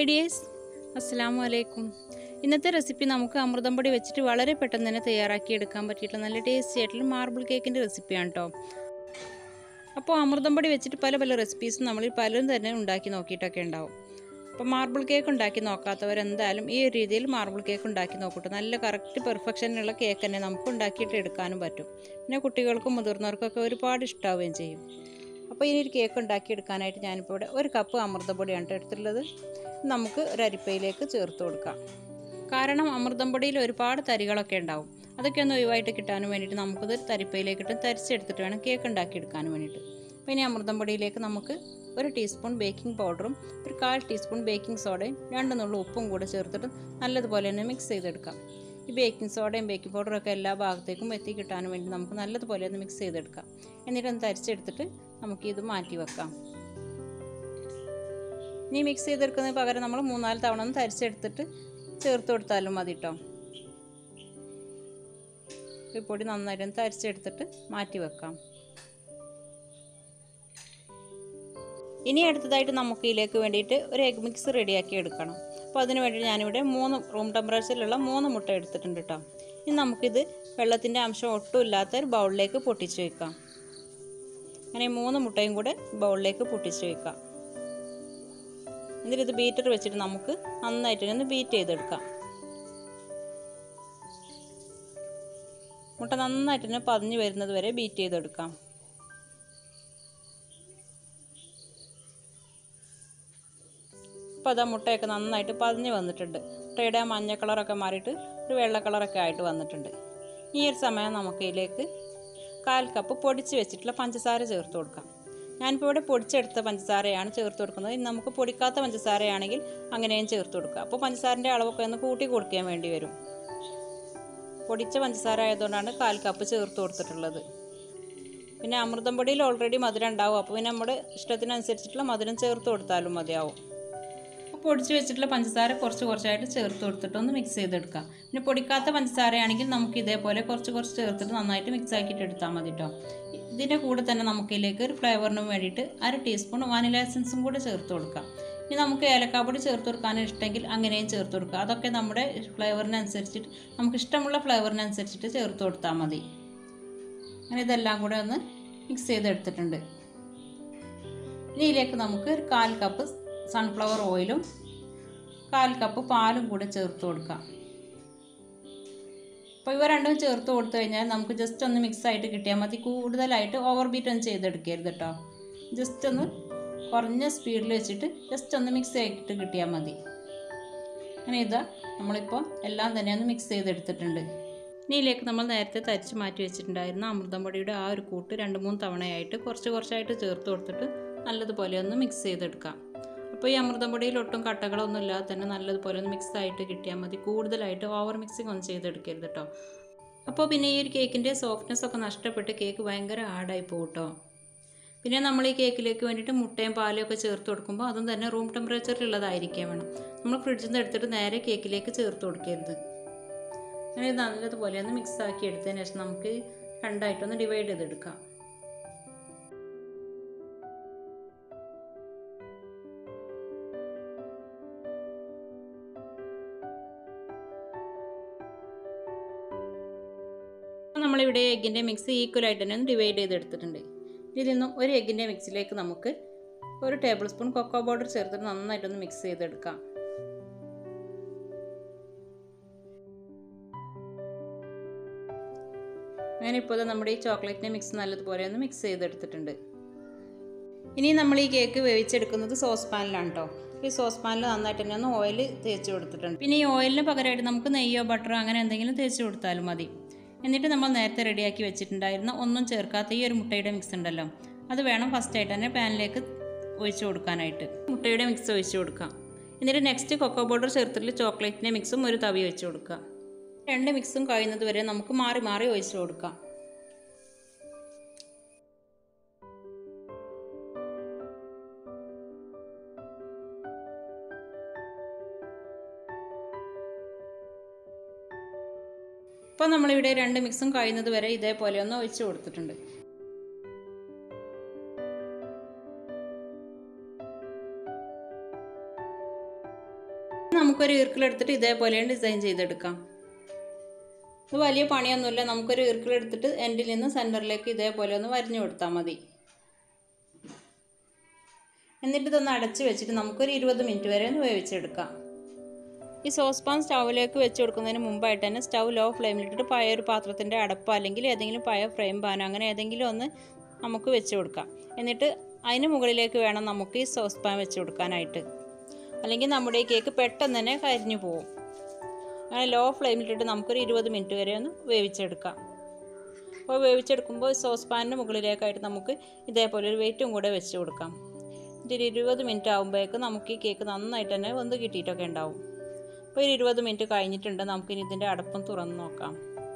Hi dears, അസ്സലാമു അലൈക്കും. ഇന്നത്തെ റെസിപ്പി നമുക്ക് അമൃതം പൊടി വെച്ചിട്ട് വളരെ പെട്ടെന്ന് തന്നെ തയ്യാറാക്കി എടുക്കാൻ പറ്റിയിട്ടുള്ള നല്ല ടേസ്റ്റി ആയിട്ടുള്ള മാർബിൾ കേക്കിൻ്റെ റെസിപ്പിയാണ് കേട്ടോ. അപ്പോൾ അമൃതം പൊടി വെച്ചിട്ട് പല പല റെസിപ്പീസും നമ്മൾ പലരും തന്നെ ഉണ്ടാക്കി നോക്കിയിട്ടൊക്കെ ഉണ്ടാവും. അപ്പോൾ മാർബിൾ കേക്ക് ഉണ്ടാക്കി നോക്കാത്തവരെന്തായാലും ഈ ഒരു രീതിയിൽ മാർബിൾ കേക്ക് ഉണ്ടാക്കി നോക്കട്ടെ. നല്ല കറക്റ്റ് പെർഫെക്ഷനുള്ള കേക്ക് തന്നെ നമുക്ക് ഉണ്ടാക്കിയിട്ട് എടുക്കാനും പറ്റും. പിന്നെ കുട്ടികൾക്കും മുതിർന്നവർക്കൊക്കെ ഒരുപാട് ഇഷ്ടാവുകയും ചെയ്യും. അപ്പോൾ ഇനി ഒരു കേക്ക് ഉണ്ടാക്കിയെടുക്കാനായിട്ട് ഞാനിപ്പോൾ ഇവിടെ 1 കപ്പ് അമൃതം പൊടിയാണ് എടുത്തിട്ടുള്ളത്. നമുക്ക് ഒരു അരിപ്പയിലേക്ക് ചേർത്ത് കൊടുക്കാം. കാരണം അമൃതം പൊടിയിൽ ഒരുപാട് തരികളൊക്കെ ഉണ്ടാവും. അതൊക്കെ ഒന്ന് ഒഴിവായിട്ട് കിട്ടാനും വേണ്ടിയിട്ട് നമുക്കത് തരിപ്പയിലേക്കിട്ട് തരിച്ചെടുത്തിട്ട് വേണം കേക്ക് ഉണ്ടാക്കിയെടുക്കാനും വേണ്ടിയിട്ട്. അപ്പോൾ ഇനി അമൃതം പൊടിയിലേക്ക് നമുക്ക് 1 ടീസ്പൂൺ ബേക്കിംഗ് പൗഡറും 1/4 ടീസ്പൂൺ ബേക്കിംഗ് സോഡയും 2 നുള്ളു ഉപ്പും കൂടെ ചേർത്തിട്ട് നല്ലതുപോലെ തന്നെ മിക്സ് ചെയ്തെടുക്കാം. ഈ ബേക്കിംഗ് സോഡയും ബേക്കിംഗ് പൗഡറും ഒക്കെ എല്ലാ ഭാഗത്തേക്കും എത്തി കിട്ടാനും വേണ്ടി നമുക്ക് നല്ലതുപോലെ ഒന്ന് മിക്സ് ചെയ്തെടുക്കാം. എന്നിട്ട് ഒന്ന് തരിച്ചെടുത്തിട്ട് നമുക്കിത് മാറ്റി വെക്കാം. ഇനി മിക്സ് ചെയ്തെടുക്കുന്നതിന് പകരം നമ്മൾ 3-4 തവണ ഒന്ന് തരിച്ചെടുത്തിട്ട് ചേർത്ത് കൊടുത്താലും മതി കേട്ടോ. ഈ പൊടി നന്നായിട്ടൊന്ന് തരിച്ചെടുത്തിട്ട് മാറ്റി വെക്കാം. ഇനി അടുത്തതായിട്ട് നമുക്ക് ഇതിലേക്ക് വേണ്ടിയിട്ട് ഒരു എഗ് മിക്സ് റെഡിയാക്കി എടുക്കണം. അപ്പോൾ അതിന് വേണ്ടി ഞാനിവിടെ 3 റൂം ടെമ്പറേച്ചറിലുള്ള 3 മുട്ട എടുത്തിട്ടുണ്ട് കേട്ടോ. ഇനി നമുക്കിത് വെള്ളത്തിൻ്റെ അംശം ഒട്ടും ഇല്ലാത്ത ഒരു ബൗളിലേക്ക് പൊട്ടിച്ച് വയ്ക്കാം. അങ്ങനെ 3 മുട്ടയും കൂടെ ബൗളിലേക്ക് പൊട്ടിച്ച് വയ്ക്കാം. എന്നിട്ട് ഇത് ബീറ്റർ വെച്ചിട്ട് നമുക്ക് നന്നായിട്ട് ഒന്ന് ബീറ്റ് ചെയ്തെടുക്കാം. മുട്ട നന്നായിട്ട് തന്നെ പതഞ്ഞ് വരുന്നത് വരെ ബീറ്റ് ചെയ്തെടുക്കാം. അപ്പോൾ അതാ മുട്ടയൊക്കെ നന്നായിട്ട് പതഞ്ഞ് വന്നിട്ടുണ്ട്. മുട്ടയുടെ ആ മഞ്ഞ കളറൊക്കെ മാറിയിട്ട് ഒരു വെള്ള കളറൊക്കെ ആയിട്ട് വന്നിട്ടുണ്ട്. ഈ ഒരു സമയം നമുക്ക് ഇതിലേക്ക് 1/4 കപ്പ് പൊടിച്ച് വെച്ചിട്ടുള്ള പഞ്ചസാര ചേർത്ത് കൊടുക്കാം. ഞാനിപ്പോൾ ഇവിടെ പൊടിച്ചെടുത്ത പഞ്ചസാരയാണ് ചേർത്ത് കൊടുക്കുന്നത്. ഇനി നമുക്ക് പൊടിക്കാത്ത പഞ്ചസാരയാണെങ്കിൽ അങ്ങനെയും ചേർത്ത് കൊടുക്കുക. അപ്പോൾ പഞ്ചസാരൻ്റെ അളവൊക്കെ ഒന്ന് കൂട്ടി കൊടുക്കാൻ വേണ്ടി വരും. പൊടിച്ച പഞ്ചസാര ആയതുകൊണ്ടാണ് 1/4 കപ്പ് ചേർത്ത് കൊടുത്തിട്ടുള്ളത്. പിന്നെ അമൃതം പൊടിയിൽ ഓൾറെഡി മധുരം ഉണ്ടാവും. അപ്പോൾ പിന്നെ നമ്മുടെ ഇഷ്ടത്തിനനുസരിച്ചിട്ടുള്ള മധുരം ചേർത്ത് കൊടുത്താലും മതിയാവും. പൊടിച്ച് വെച്ചിട്ടുള്ള പഞ്ചസാര കുറച്ചായിട്ട് ചേർത്ത് കൊടുത്തിട്ട് ഒന്ന് മിക്സ് ചെയ്തെടുക്കാം. പിന്നെ പൊടിക്കാത്ത പഞ്ചസാരയാണെങ്കിൽ നമുക്ക് ഇതേപോലെ കുറച്ച് ചേർത്തിട്ട് നന്നായിട്ട് മിക്സ് ആക്കിയിട്ട് എടുത്താൽ മതി കേട്ടോ. ഇതിൻ്റെ കൂടെ തന്നെ നമുക്കിതിലേക്ക് ഒരു ഫ്ലേവറിനും വേണ്ടിയിട്ട് 1/2 ടീസ്പൂൺ വാനില എസൻസും കൂടെ ചേർത്ത് കൊടുക്കാം. ഇനി നമുക്ക് ഏലക്കാപ്പൊടി ചേർത്ത് കൊടുക്കാൻ ഇഷ്ടമെങ്കിൽ അങ്ങനെയും ചേർത്ത് കൊടുക്കുക. അതൊക്കെ നമ്മുടെ ഫ്ലേവറിനനുസരിച്ചിട്ട് നമുക്ക് ഇഷ്ടമുള്ള ഫ്ലേവറിനനുസരിച്ചിട്ട് ചേർത്ത് കൊടുത്താൽ മതി. അങ്ങനെ ഇതെല്ലാം കൂടെ ഒന്ന് മിക്സ് ചെയ്തെടുത്തിട്ടുണ്ട്. ഇനി ഇതിലേക്ക് നമുക്ക് ഒരു 1/4 കപ്പ് സൺഫ്ലവർ ഓയിലും 1/4 കപ്പ് പാലും കൂടെ ചേർത്ത് കൊടുക്കാം. അപ്പോൾ ഇവ രണ്ടും ചേർത്ത് കൊടുത്തു കഴിഞ്ഞാൽ നമുക്ക് ജസ്റ്റ് ഒന്ന് മിക്സ് ആയിട്ട് കിട്ടിയാൽ മതി. കൂടുതലായിട്ട് ഓവർ ബീറ്റ് ഒന്നും ചെയ്തെടുക്കരുത് കേട്ടോ. ജസ്റ്റ് ഒന്ന് കുറഞ്ഞ സ്പീഡിൽ വെച്ചിട്ട് ജസ്റ്റ് ഒന്ന് മിക്സ് ആക്കിയിട്ട് കിട്ടിയാൽ മതി. അങ്ങനെ ഇതാ നമ്മളിപ്പോൾ എല്ലാം തന്നെ ഒന്ന് മിക്സ് ചെയ്തെടുത്തിട്ടുണ്ട്. ഇനി ഇതിലേക്ക് നമ്മൾ നേരത്തെ തരിച്ച് മാറ്റി വെച്ചിട്ടുണ്ടായിരുന്ന അമൃതം പൊടിയുടെ ആ ഒരു കൂട്ട് 2-3 തവണയായിട്ട് കുറച്ചായിട്ട് ചേർത്ത് കൊടുത്തിട്ട് നല്ലതുപോലെ ഒന്ന് മിക്സ് ചെയ്തെടുക്കാം. അപ്പോൾ ഈ അമൃതം പൊടിയിൽ ഒട്ടും കട്ടകളൊന്നും ഇല്ലാതെ തന്നെ നല്ലതുപോലെ ഒന്ന് മിക്സ് ആയിട്ട് കിട്ടിയാൽ മതി. കൂടുതലായിട്ട് ഓവർ മിക്സിങ് ഒന്നും ചെയ്തെടുക്കരുത് കേട്ടോ. അപ്പോൾ പിന്നെ ഈ ഒരു കേക്കിൻ്റെ സോഫ്റ്റ്നെസ് ഒക്കെ നഷ്ടപ്പെട്ട് കേക്ക് ഭയങ്കര ഹാർഡായി പോകും കേട്ടോ. പിന്നെ നമ്മൾ ഈ കേക്കിലേക്ക് വേണ്ടിയിട്ട് മുട്ടയും പാലും ഒക്കെ ചേർത്ത് കൊടുക്കുമ്പോൾ അതും തന്നെ റൂം ടെമ്പറേച്ചറിലുള്ളതായിരിക്കാൻ വേണം. നമ്മൾ ഫ്രിഡ്ജിൽ നിന്ന് എടുത്തിട്ട് നേരെ കേക്കിലേക്ക് ചേർത്ത് കൊടുക്കരുത്. അങ്ങനെ നല്ലതുപോലെ ഒന്ന് മിക്സ് ആക്കി എടുത്തതിന് ശേഷം നമുക്ക് രണ്ടായിട്ടൊന്ന് ഡിവൈഡ് ചെയ്തെടുക്കാം. നമ്മളിവിടെ എഗ്ഗിൻ്റെ മിക്സ് ഈക്വലായിട്ട് തന്നെ ഒന്ന് ഡിവൈഡ് ചെയ്തെടുത്തിട്ടുണ്ട്. ഇതിൽ നിന്നും ഒരു എഗ്ഗിൻ്റെ മിക്സിലേക്ക് നമുക്ക് 1 ടേബിൾ സ്പൂൺ കൊക്കോ പൗഡർ ചേർത്തിട്ട് നന്നായിട്ടൊന്ന് മിക്സ് ചെയ്തെടുക്കാം. അങ്ങനെ ഇപ്പോൾ നമ്മുടെ ഈ ചോക്ലേറ്റിൻ്റെ മിക്സ് നല്ലതുപോലെ ഒന്ന് മിക്സ് ചെയ്തെടുത്തിട്ടുണ്ട്. ഇനി നമ്മൾ ഈ കേക്ക് വേവിച്ചെടുക്കുന്നത് സോസ് പാനിലാണ് കേട്ടോ. ഈ സോസ് പാനിൽ നന്നായിട്ട് തന്നെ ഒന്ന് ഓയിൽ തേച്ച് കൊടുത്തിട്ടുണ്ട്. പിന്നെ ഈ ഓയിലിന് പകരമായിട്ട് നമുക്ക് നെയ്യോ ബട്ടറോ അങ്ങനെ എന്തെങ്കിലും തേച്ച് കൊടുത്താലും മതി. എന്നിട്ട് നമ്മൾ നേരത്തെ റെഡിയാക്കി വെച്ചിട്ടുണ്ടായിരുന്ന ഒന്നും ചേർക്കാത്ത ഈ ഒരു മുട്ടയുടെ മിക്സ് ഉണ്ടല്ലോ, അത് വേണം ഫസ്റ്റായിട്ട് തന്നെ പാനിലേക്ക് ഒഴിച്ച് കൊടുക്കാനായിട്ട്. മുട്ടയുടെ മിക്സ് ഒഴിച്ച് കൊടുക്കാം. എന്നിട്ട് നെക്സ്റ്റ് കൊക്കോ പൗഡർ ചേർത്തിട്ടുള്ള ചോക്ലേറ്റിൻ്റെ മിക്സും ഒരു തവി വെച്ച് കൊടുക്കുക. 2 മിക്സും കഴിയുന്നത് വരെ നമുക്ക് മാറി ഒഴിച്ച് കൊടുക്കാം. ഇപ്പോൾ നമ്മളിവിടെ 2 മിക്സും കഴിയുന്നത് വരെ ഇതേപോലെ ഒന്ന് ഒഴിച്ച് കൊടുത്തിട്ടുണ്ട്. നമുക്കൊരു ഈർക്കിലെടുത്തിട്ട് ഇതേപോലെ ഡിസൈൻ ചെയ്തെടുക്കാം. ഇത് വലിയ പണിയൊന്നുമില്ല. നമുക്കൊരു ഈർക്കിലെടുത്തിട്ട് എൻഡിൽ നിന്ന് സെൻറ്ററിലേക്ക് ഇതേപോലെ ഒന്ന് വരഞ്ഞു കൊടുത്താൽ മതി. എന്നിട്ട് ഇതൊന്ന് അടച്ച് വെച്ചിട്ട് നമുക്കൊരു 20 മിനിറ്റ് വരെ ഒന്ന് വേവിച്ചെടുക്കാം. ഈ സോസ് പാൻ സ്റ്റൗവിലേക്ക് വെച്ച് കൊടുക്കുന്നതിന് മുമ്പായിട്ട് തന്നെ സ്റ്റൗ ലോ ഫ്ലെയിമിലിട്ടിട്ട് പഴയ ഒരു പാത്രത്തിൻ്റെ അടപ്പോ അല്ലെങ്കിൽ ഏതെങ്കിലും പഴയ ഫ്രെയിം പാനോ അങ്ങനെ ഏതെങ്കിലും ഒന്ന് നമുക്ക് വെച്ച് കൊടുക്കാം. എന്നിട്ട് അതിന് മുകളിലേക്ക് വേണം നമുക്ക് ഈ സോസ് പാൻ വെച്ച് കൊടുക്കാനായിട്ട്. അല്ലെങ്കിൽ നമ്മുടെ ഈ കേക്ക് പെട്ടെന്ന് തന്നെ കരിഞ്ഞു പോകും. അങ്ങനെ ലോ ഫ്ലെയിമിലിട്ടിട്ട് നമുക്കൊരു 20 മിനിറ്റ് വരെ ഒന്ന് വേവിച്ചെടുക്കാം. അപ്പോൾ വേവിച്ചെടുക്കുമ്പോൾ സോസ് പാനിന് മുകളിലേക്കായിട്ട് നമുക്ക് ഇതേപോലെ ഒരു വെയിറ്റും കൂടെ വെച്ച് കൊടുക്കാം. എന്നിട്ട് 20 മിനിറ്റ് ആകുമ്പോഴേക്ക് നമുക്ക് ഈ കേക്ക് നന്നായിട്ട് തന്നെ വെന്ത് കിട്ടിയിട്ടൊക്കെ ഉണ്ടാവും. അപ്പോൾ 20 മിനിറ്റ് കഴിഞ്ഞിട്ടുണ്ട്. നമുക്കിനി ഇതിൻ്റെ അടപ്പം തുറന്ന് നോക്കാം.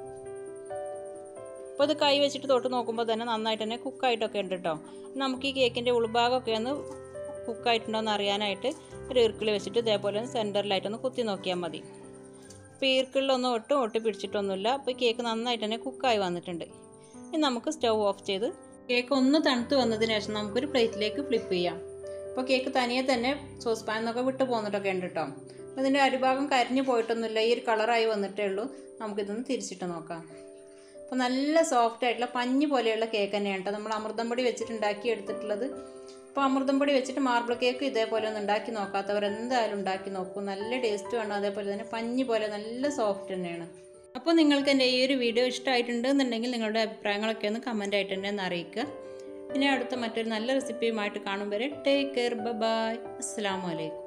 അപ്പോൾ ഇത് കൈ വെച്ചിട്ട് തൊട്ട് നോക്കുമ്പോൾ തന്നെ നന്നായിട്ട് തന്നെ കുക്കായിട്ടൊക്കെ ഉണ്ട് കേട്ടോ. നമുക്ക് ഈ കേക്കിൻ്റെ ഉൾഭാഗമൊക്കെ ഒന്ന് കുക്കായിട്ടുണ്ടോ എന്ന് അറിയാനായിട്ട് ഒരു ഈർക്കിൾ വെച്ചിട്ട് ഇതേപോലെ ഒന്ന് സെൻറ്ററിലായിട്ടൊന്ന് കുത്തി നോക്കിയാൽ മതി. അപ്പോൾ ഈർക്കിളിലൊന്നും ഒട്ടി പിടിച്ചിട്ടൊന്നുമില്ല. അപ്പോൾ കേക്ക് നന്നായിട്ട് തന്നെ കുക്കായി വന്നിട്ടുണ്ട്. ഇനി നമുക്ക് സ്റ്റൗ ഓഫ് ചെയ്ത് കേക്ക് ഒന്ന് തണുത്ത് വന്നതിന് ശേഷം നമുക്കൊരു പ്ലേറ്റിലേക്ക് ഫ്ലിപ്പ് ചെയ്യാം. അപ്പോൾ കേക്ക് തനിയെ തന്നെ സോസ് പാനിൽ നിന്നൊക്കെ വിട്ട് പോന്നിട്ടൊക്കെ ഉണ്ട് കേട്ടോ. അപ്പോൾ ഇതിൻ്റെ അടിഭാഗം കരിഞ്ഞു പോയിട്ടൊന്നുമില്ല. ഈ ഒരു കളറായി വന്നിട്ടേ ഉള്ളൂ. നമുക്കിതൊന്ന് തിരിച്ചിട്ട് നോക്കാം. അപ്പോൾ നല്ല സോഫ്റ്റ് ആയിട്ടുള്ള പഞ്ഞി പോലെയുള്ള കേക്ക് തന്നെയാണ് കേട്ടോ നമ്മൾ അമൃതം പൊടി വെച്ചിട്ട് ഉണ്ടാക്കി എടുത്തിട്ടുള്ളത്. അപ്പോൾ അമൃതം പൊടി വെച്ചിട്ട് മാർബിൾ കേക്ക് ഇതേപോലെ ഒന്ന് ഉണ്ടാക്കി നോക്കാത്തവർ എന്തായാലും ഉണ്ടാക്കി നോക്കൂ. നല്ല ടേസ്റ്റുമാണ്. അതേപോലെ തന്നെ പഞ്ഞി പോലെ നല്ല സോഫ്റ്റ് തന്നെയാണ്. അപ്പോൾ നിങ്ങൾക്ക് എൻ്റെ ഈ ഒരു വീഡിയോ ഇഷ്ടമായിട്ടുണ്ടെന്നുണ്ടെങ്കിൽ നിങ്ങളുടെ അഭിപ്രായങ്ങളൊക്കെ ഒന്ന് കമൻ്റ് ആയിട്ട് തന്നെ ഒന്ന് അറിയിക്കുക. പിന്നെ അടുത്ത മറ്റൊരു നല്ല റെസിപ്പിയുമായിട്ട് കാണും വരെ ടേക്ക് കെയർ. ബൈ. അസ്സലാമു അലൈക്കും.